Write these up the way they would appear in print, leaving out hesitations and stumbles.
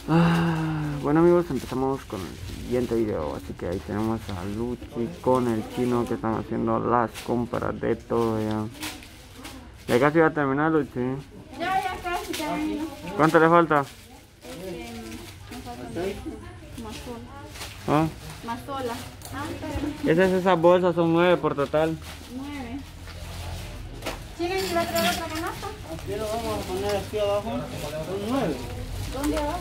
Bueno amigos, empezamos con el siguiente video. Así que ahí tenemos a Luchi con el chino que están haciendo las compras de todo ya. Ya casi va a terminar, Luchi. Ya casi termino. ¿Cuánto le falta? Me falta más sola. ¿Ah? Más sola. Esas bolsas son 9 por total. 9. ¿Tienen que ir a traer otra canasta? Aquí lo vamos a poner aquí abajo. Son 9. ¿Dónde abajo?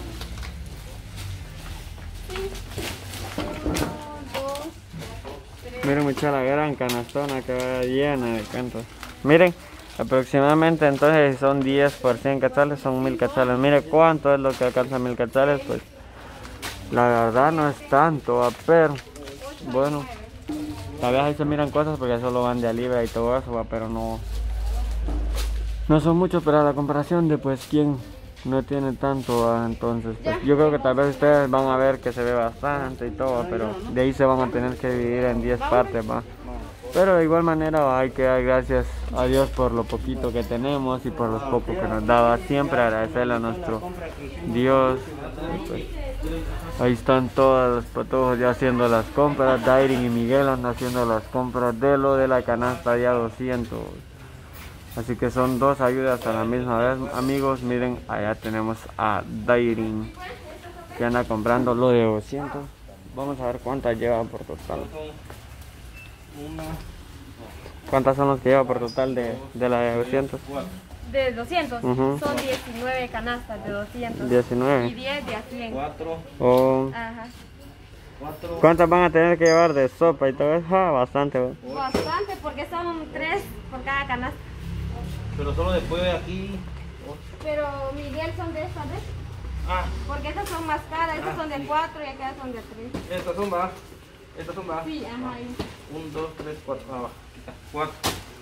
Sí. 1, 2, 3. Miren mucha la gran canastona que va llena de cantos. Miren, aproximadamente entonces son 10 por 100 quetzales, son 1000 quetzales. Miren cuánto es lo que alcanza 1000 quetzales, pues la verdad no es tanto, pero bueno, tal vez ahí se miran cosas porque solo van de a libra y todo eso, pero no son muchos para la comparación de pues quien no tiene tanto, entonces pues yo creo que tal vez ustedes van a ver que se ve bastante y todo, pero de ahí se van a tener que dividir en 10 partes, ¿va? Pero de igual manera hay que dar gracias a Dios por lo poquito que tenemos y por los pocos que nos daba. Siempre agradecerle a nuestro Dios. Y pues, ahí están todos los patojos ya haciendo las compras. Dairin y Miguel andan haciendo las compras de lo de la canasta ya 200. Así que son dos ayudas a la misma vez, amigos. Miren, allá tenemos a Dairin que anda comprando lo de 200. Vamos a ver cuántas lleva por total. ¿Cuántas son los que lleva por total de la de 200? De 200. Ujú. Son 19 canastas de 200. 19. Y 10 de a 100. 4. Oh. Ajá. ¿Cuántas van a tener que llevar de sopa y todo eso? Ah, bastante. Bastante porque son 3 por cada canasta. Pero solo después de aquí. Pero Miguel son de estas, ¿ves? Ah, Porque estas son más caras, estas son de 4 y acá son de 3. estas son va. Estas son va. Sí, ajá. 1, 2, 3, 4. Ah, va. 4.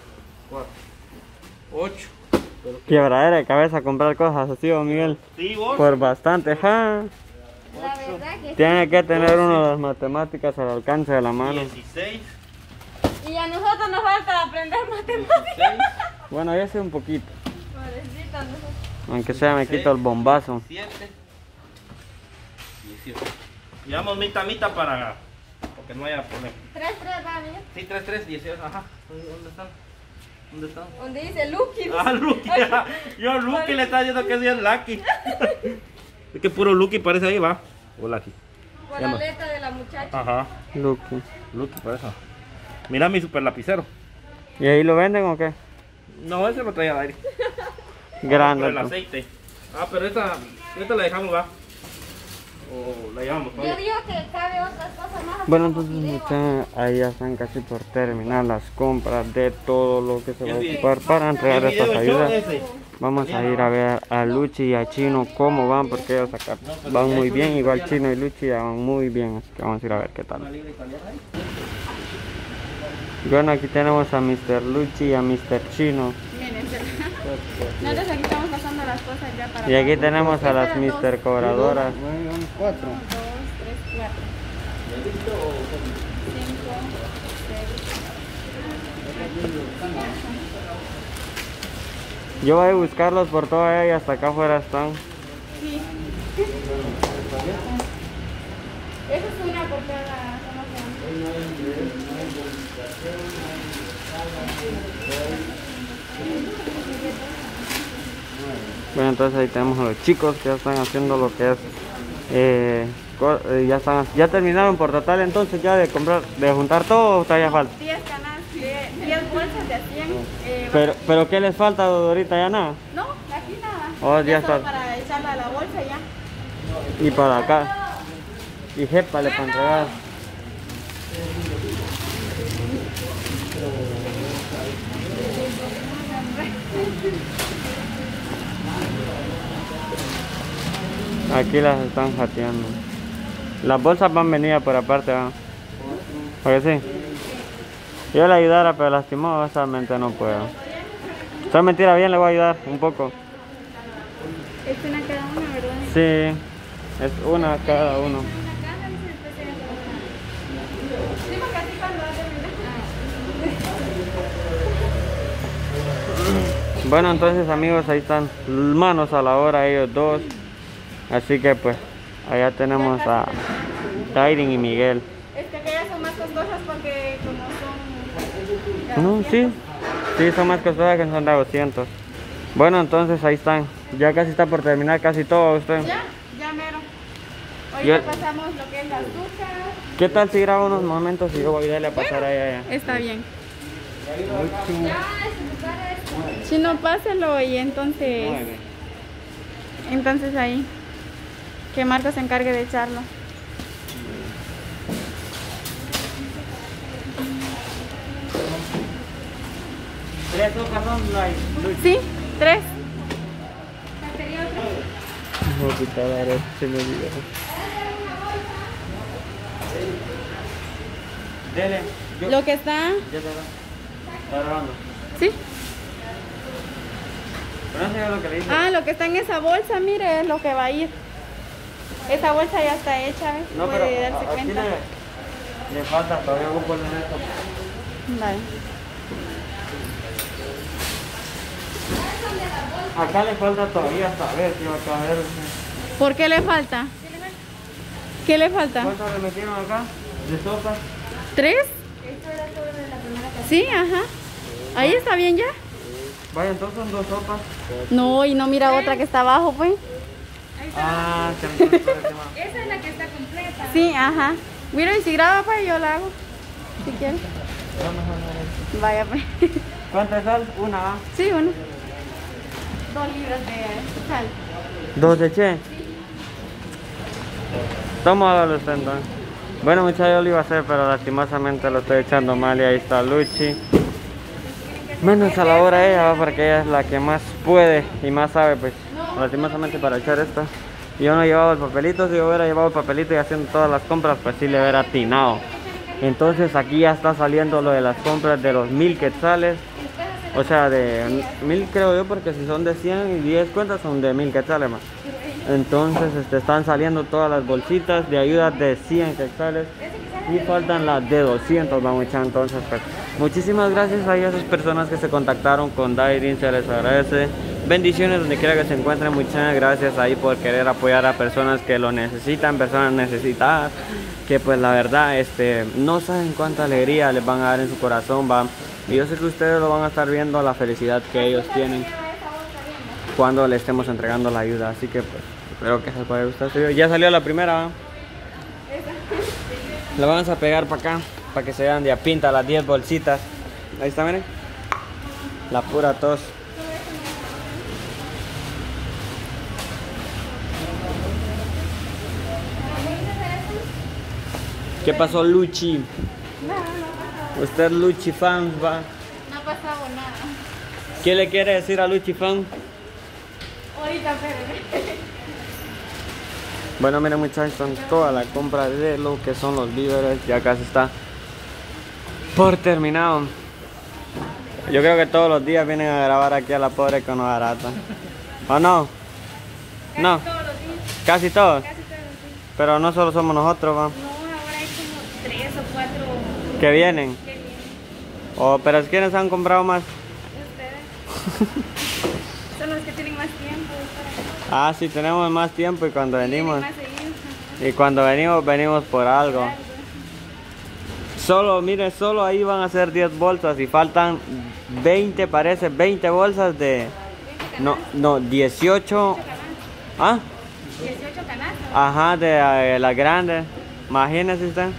8. Quebradera de cabeza comprar cosas así, ¿o Miguel? Sí, vos. Por bastante, ja. La verdad que sí. Tiene que tener uno las matemáticas al alcance de la mano. 16. Y a nosotros nos falta aprender matemáticas. 16. Bueno, ya sé un poquito. Pobrecito, nosotros. Aunque sea me quito el bombazo. 17. 18. Llevamos mitad para. Porque no haya problema. 3, va, Miguel. Sí, 3, 3, 18. Ajá. ¿Dónde están? ¿Dónde están? Donde dice Lucky. Ah, Lucky. Yo Lucky le estaba diciendo que es bien Lucky. Es que puro Lucky parece ahí, va. O Lucky. Por la letra de la muchacha. Ajá. Lucky. Lucky, por eso. Mira mi super lapicero. ¿Y ahí lo venden o qué? No, ese lo traía al aire. Grande. Por el pues. aceite. Ah, pero esta la dejamos, va. O la llevamos Yo todavía. digo que cabe otras cosas más. Bueno, entonces muchachos, ahí ya están casi por terminar las compras de todo lo que se va a ocupar para entregar El video estas show ayudas. ese. Vamos a ir a ver a Luchi y a Chino cómo van, porque ellos acá van muy bien, igual Chino y Luchi ya van muy bien, así que vamos a ir a ver qué tal. Bueno, aquí tenemos a Mr. Luchi y a Mr. Chino. Miren, nosotros aquí estamos pasando las cosas ya para. Y aquí tenemos a las Mr. Cobradoras. 4. 1, 2, 3, 4. 5, 6. Yo voy a buscarlos por toda ella y hasta acá afuera están. Sí. Esa es una por cada. Bueno, entonces ahí tenemos a los chicos que ya están haciendo lo que es, ya terminaron por total entonces ya de comprar, de juntar todo o todavía falta. 10 canastas, 10 bolsas de a 100. Pero ¿qué les falta ahorita? Ya nada. No, aquí nada. Oh, ya solo está. para echarla a la bolsa ya. Y para acá. Y jépale para entregar. Aquí las están jateando. Las bolsas van venidas por aparte, ¿va? ¿Por qué sí? Yo le ayudara, pero lastimosamente no puedo. Esta mentira, bien le voy a ayudar un poco. Es una cada una, ¿verdad? Sí, es una cada uno. Sí, Bueno, entonces amigos, ahí están manos a la obra ellos dos. Así que pues Allá tenemos a Dairin y Miguel. Que ya son más costosas porque como son... No, sí. Sí, son más costosas que son de 200. Bueno, entonces ahí están. Ya casi está por terminar casi todo usted. Ya mero. Hoy Yo- ya pasamos lo que es la azúcar. ¿Qué tal si graba unos momentos y yo voy a darle a pasar allá? Está bien. Si no, páselo y entonces... Entonces ahí. Que Marco se encargue de echarlo. ¿Tres sopas son? Sí, 3. No, puta madre, se me olvidó. Dele. Lo que está... Ya está grabando. Sí. Pero no sé lo que le dije. Ah, lo que está en esa bolsa, mire, es lo que va a ir. Esa bolsa ya está hecha, ¿ves? No, pero Puede darse aquí cuenta. le falta todavía un poco de esto. Vale. Acá le falta todavía saber si va a caber. ¿Por qué le falta? ¿Qué le falta? ¿Cuánto le metieron acá? ¿De sopa? 3. Sí, ajá. Ahí está bien ya. Vaya, entonces son 2 sopas. No, y no mira otra que está abajo, pues. Ah, se me fue por encima. Esa es la que está completa. Sí, ajá. Mira, y si graba, pues yo la hago. Si quieres. Vaya, pues. ¿Cuánta sal? Una, ¿va? Sí, uno. 2 libras de sal. 2 de che. Tómalo usted entonces. Bueno, muchachos, yo lo iba a hacer, pero lastimosamente lo estoy echando mal y ahí está Luchi. Menos a la hora ella, ¿va? Porque ella es la que más puede y más sabe, pues. Lastimosamente para echar esto. Yo no llevaba el papelito, si yo hubiera llevado el papelito y haciendo todas las compras, pues sí le hubiera atinado. Entonces aquí ya está saliendo lo de las compras de los 1000 quetzales. O sea, de 1000 creo yo, porque si son de 100 y 10 cuentas son de 1000 quetzales más. Entonces están saliendo todas las bolsitas de ayuda de 100 quetzales y faltan las de 200, vamos a echar. Entonces pues muchísimas gracias a esas personas que se contactaron con Dairin, se les agradece. Bendiciones donde quiera que se encuentren, muchas gracias ahí por querer apoyar a personas que lo necesitan, personas necesitadas, que pues la verdad no saben cuánta alegría les van a dar en su corazón, va. Y yo sé que ustedes lo van a estar viendo, la felicidad que ellos tienen cuando le estemos entregando la ayuda. Así que pues espero que les pueda gustar este video. Ya salió la primera, ¿va? La vamos a pegar para acá, para que se vean de a pinta las 10 bolsitas. Ahí está, miren. La pura tos. ¿Qué pasó, Luchi? Usted es Luchi fan, va. No ha pasado nada. ¿Qué le quiere decir a Luchi fan? Ahorita, pero... Bueno, miren muchachos, son toda la compra de lo que son los víveres. Ya casi está por terminado. Yo creo que todos los días vienen a grabar aquí a la pobre con barata. ¿O no? No. Todos los días. Casi todos. Casi todos los días. Pero no solo somos nosotros, va. No, ahora hay como 3 o 4 Que vienen. que vienen. Oh, pero ¿quiénes han comprado más? Ustedes. Son los que tienen más tiempo. Ah, sí, tenemos más tiempo y cuando venimos. Más seguido. Y cuando venimos por algo. Solo, mire, solo ahí van a ser 10 bolsas y faltan 20, parece, 20 bolsas de... No, 18... ¿Ah? 18 canastas. Ajá, de las grandes. Imagínese usted.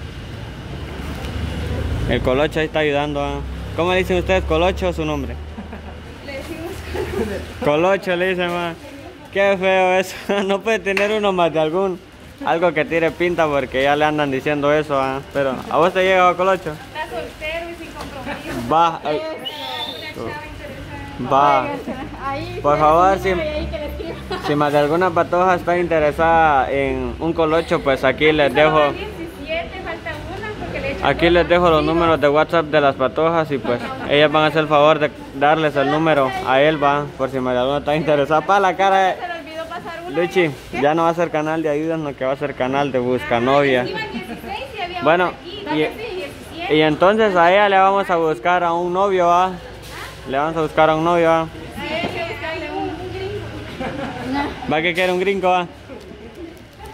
El Colocho ahí está ayudando. ¿Ah? ¿Cómo le dicen ustedes? ¿Colocho o su nombre? Le decimos Colocho le dicen, más. Qué feo eso. No puede tener uno más de algo que tire pinta porque ya le andan diciendo eso. ¿Ah? Pero, ¿a vos te llega Colocho? está soltero y sin compromiso. Va. Una chava interesada. Va. Ahí, Por pues, favor, sí, si, ahí que le escriba. si más de alguna patoja está interesada en un Colocho, pues aquí les dejo. 17, falta una porque le he hecho Aquí les dejo los números de WhatsApp de las patojas y pues ellas van a hacer el favor de darles el número a él, va, por si más de alguna está interesada. Para la cara, Se le olvidó pasar una. Luchi, ya no va a ser canal de ayuda, no que va a ser canal de busca novia. Iban 16 y había Bueno, otra aquí. ¿Dónde sí? 17. y entonces a ella le vamos a buscar a un novio, va. Le vamos a buscar a un novio, va. A ella hay que buscarle un gringo. Va que quiere un gringo, va.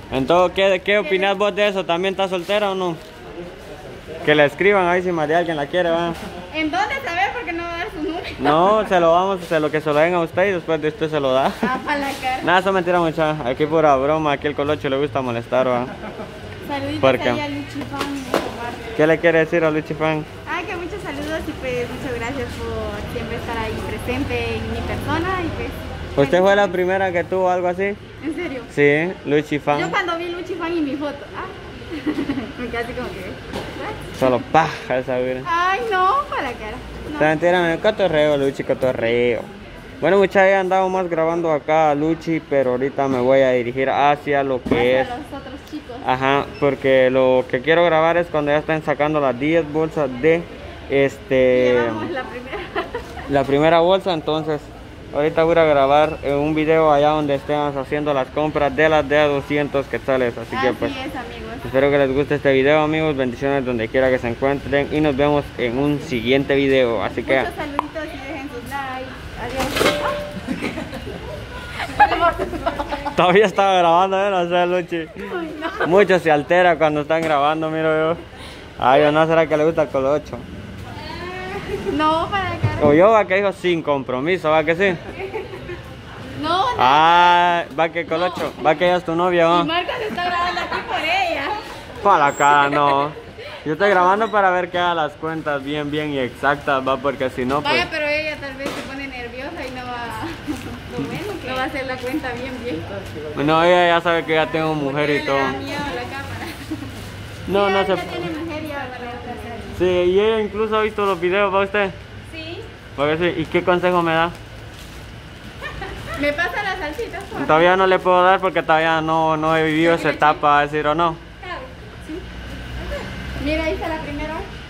Entonces, ¿qué opinas vos de eso? ¿También estás soltera o no? Que le escriban ahí si más de alguien la quiere, va. ¿En dónde saber? Porque no va a dar su número. No, se lo que se lo den a usted y después de usted se lo da. Ah, para la cara. Nada, eso es mentira mucha. Aquí pura broma, aquí el colocho le gusta molestar, va. Saluditos ¿Por qué? ahí a Luchi Fan. ¿Qué le quiere decir a Luchi Fan? Que muchos saludos y pues muchas gracias por siempre estar ahí presente en mi persona y pues... ¿Usted fue la primera que tuvo algo así? ¿En serio? Sí, Luchi Fan. Yo cuando vi Luchi Fan y mi foto, me quedé así como que... ¿what? Solo paja esa vida. Ay, no, para la cara. No. Está mentira, cotorreo, Luchi, cotorreo. Bueno, muchachos, ya andamos más grabando acá a Luchi, pero ahorita me voy a dirigir hacia lo que es... Hacia los otros chicos. Ajá, porque lo que quiero grabar es cuando ya estén sacando las 10 bolsas de Llevamos la primera. la primera bolsa, entonces ahorita voy a grabar un video allá donde estemos haciendo las compras de las de 200 quetzales, así que pues Así es, amigos. espero que les guste este video, amigos, bendiciones donde quiera que se encuentren y nos vemos en un siguiente video, así que Muchos saluditos y dejen sus likes. Adiós. todavía estaba grabando, no sé, Luchi. Ay, no. Muchos se altera cuando están grabando, miro yo. Ay, ¿o no será que le gusta el colocho? No, para la cara. O yo va que dijo sin compromiso, va que sí. No, no. Ah, va que colocho, va que ella es tu novia, Y va. Marcos está grabando aquí por ella. Para la cara, no. Yo estoy grabando para ver que haga las cuentas bien y exactas, va, porque si no, pues... Vaya, pero ella tal vez se pone nerviosa y no va... no va a hacer la cuenta bien. No, ella ya sabe que ya tengo mujer y todo. Le da miedo a la cámara. No, Sí, no ya se... tiene mujer y ya va a hacer. Sí, y ella incluso ha visto los videos, ¿va usted? Sí. Porque sí. ¿Y qué consejo me da? ¿Me pasa las salsitas? por favor? Todavía no le puedo dar porque todavía no he vivido esa etapa, decir o no. Claro, sí. Mira, ahí está la primera.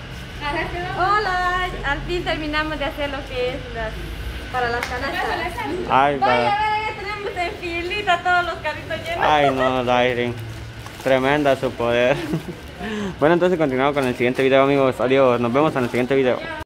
Hola, al fin terminamos de hacer lo que es para las canastas. Ay, Vaya, para... ya tenemos en filita todos los carritos llenos. Ay, no, Dairin. Tremenda su poder. Bueno, entonces continuamos con el siguiente video, amigos. Adiós, nos vemos en el siguiente video.